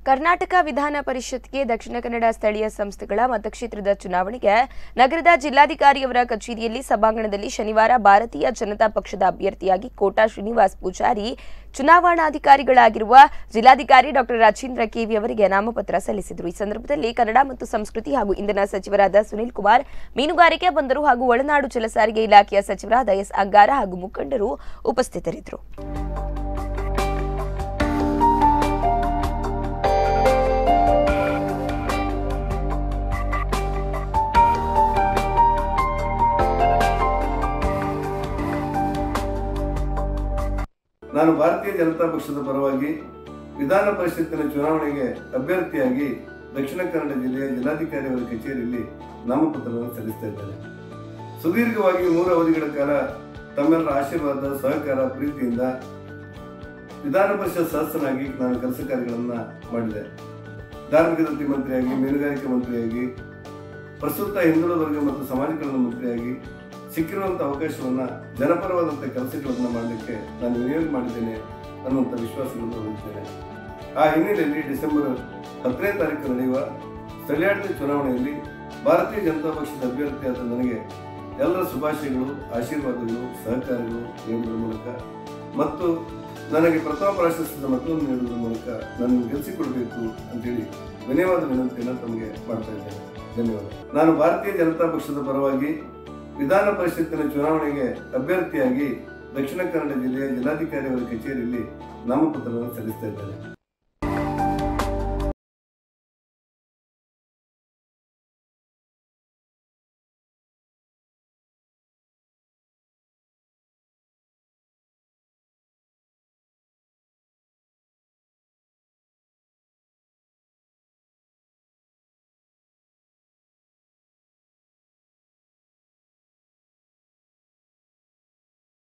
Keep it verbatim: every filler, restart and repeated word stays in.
ಕರ್ನಾಟಕ ವಿಧಾನ ಪರಿಷತ್ಗೆ ದಕ್ಷಿಣ ಕನ್ನಡ ಸ್ಥಳೀಯ ಸಂಸ್ಥೆಗಳ ಮತಕ್ಷೇತ್ರದ ಚುನಾವಣೆಗೆ ನಗರದ ಜಿಲ್ಲಾಧಿಕಾರಿಯವರ ಕಚೇರಿಯಲ್ಲಿ ಸಭಾಂಗಣದಲ್ಲಿ ಶನಿವಾರ ಭಾರತೀಯ ಜನತಾ ಪಕ್ಷದ ಅಭ್ಯರ್ಥಿಯಾಗಿ ಕೋಟಾ ಶ್ರೀನಿವಾಸ್ ಪೂಜಾರಿ ಚುನಾವಣಾಧಿಕಾರಿಗಳಾಗಿರುವ ಜಿಲ್ಲಾಧಿಕಾರಿ ಡಾಕ್ಟರ್ ರಾಜೇಂದ್ರ ಕೆವಿ ಅವರಿಗೆ ನಾಮಪತ್ರ ಸಲ್ಲಿಸಿದರು। ಈ ಸಂದರ್ಭದಲ್ಲಿ ಕನ್ನಡ ಮತ್ತು ಸಂಸ್ಕೃತಿ ಹಾಗೂ ಇಂಧನ ಸಚಿವರಾದ ಸುನಿಲ್ ಕುಮಾರ್, ಮೀನುಗಾರಿಕೆ, ಬಂದರು ಹಾಗೂ ಒಳನಾಡು ಜಲಸಾರಿಗೆ ಇಲಾಖೆಯ ಸಚಿವರಾದ ಎಸ್ ಅಂಗಾರ ಹಾಗೂ ಮುಖಂಡರು ಉಪಸ್ಥಿತರಿದ್ದರು। ನಾನು ಭಾರತೀಯ ಜನತಾ ಪಕ್ಷದ ಪರವಾಗಿ ವಿಧಾನ ಪರಿಷತ್ತಿನ ಚುನಾವಣೆಗೆ ಅಭ್ಯರ್ಥಿಯಾಗಿ ದಕ್ಷಿಣ ಕನ್ನಡ ಜಿಲ್ಲೆಯ ಜಿಲ್ಲಾಧಿಕಾರಿಯವರ ಕಚೇರಿಯಲ್ಲಿ ನಾಮಪತ್ರವನ್ನು ಸಲ್ಲಿಸ್ತಾ ಇದ್ದೇನೆ। ಸುದೀರ್ಘವಾಗಿ ಮೂರು ಅವಧಿಗಳ ಕಾಲ ತಮ್ಮೆಲ್ಲರ ಆಶೀರ್ವಾದ, ಸಹಕಾರ, ಪ್ರೀತಿಯಿಂದ ವಿಧಾನ ಪರಿಷತ್ ಸದಸ್ಯನಾಗಿ ನಾನು ಕೆಲಸ ಕಾರ್ಯಗಳನ್ನು ಮಾಡಿದೆ। ಧಾರ್ಮಿಕ ದತ್ತಿ ಮಂತ್ರಿಯಾಗಿ, ಮೀನುಗಾರಿಕೆ ಮಂತ್ರಿಯಾಗಿ, ಪ್ರಸ್ತುತ ಹಿಂದುಳಿದ ವರ್ಗ ಮತ್ತು ಸಮಾಜ ಕಲ್ಯಾಣ ಮಂತ್ರಿಯಾಗಿ ಸಿಕ್ಕಿರುವಂಥ ಅವಕಾಶವನ್ನು ಜನಪರವಾದಂಥ ಕೆಲಸಗಳನ್ನು ಮಾಡಲಿಕ್ಕೆ ನಾನು ವಿನಿಯೋಗ ಮಾಡಿದ್ದೇನೆ ಅನ್ನುವಂಥ ವಿಶ್ವಾಸವನ್ನು ಹೊಂದಿದ್ದೇನೆ। ಆ ಹಿನ್ನೆಲೆಯಲ್ಲಿ ಡಿಸೆಂಬರ್ ಹತ್ತನೇ ತಾರೀಕು ನಡೆಯುವ ಸ್ಥಳೀಯಾಡಳಿತ ಚುನಾವಣೆಯಲ್ಲಿ ಭಾರತೀಯ ಜನತಾ ಪಕ್ಷದ ಅಭ್ಯರ್ಥಿಯಾದ ನನಗೆ ಎಲ್ಲರ ಶುಭಾಶಯಗಳು, ಆಶೀರ್ವಾದಗಳು, ಸಹಕಾರಗಳು ನೀಡುವುದರ ಮೂಲಕ ಮತ್ತು ನನಗೆ ಪ್ರಥಮ ಪ್ರಾಶಸ್ತ್ಯದ ಮತವನ್ನು ನೀಡುವುದರ ಮೂಲಕ ನನ್ನ ಗೆಲ್ಲಿಸಿಕೊಡಬೇಕು ಅಂತೇಳಿ ವಿನಯವಾದ ವಿನಂತಿಯನ್ನು ತಮಗೆ ಮಾಡ್ತಾ ಇದ್ದೇನೆ। ಧನ್ಯವಾದ। ನಾನು ಭಾರತೀಯ ಜನತಾ ಪಕ್ಷದ ಪರವಾಗಿ ವಿಧಾನ ಪರಿಷತ್ತಿನ ಚುನಾವಣೆಗೆ ಅಭ್ಯರ್ಥಿಯಾಗಿ ದಕ್ಷಿಣ ಕನ್ನಡ ಜಿಲ್ಲೆಯ ಜಿಲ್ಲಾಧಿಕಾರಿಯವರ ಕಚೇರಿಯಲ್ಲಿ ನಾಮಪತ್ರವನ್ನು ಸಲ್ಲಿಸ್ತಾ ಇದ್ದೇನೆ।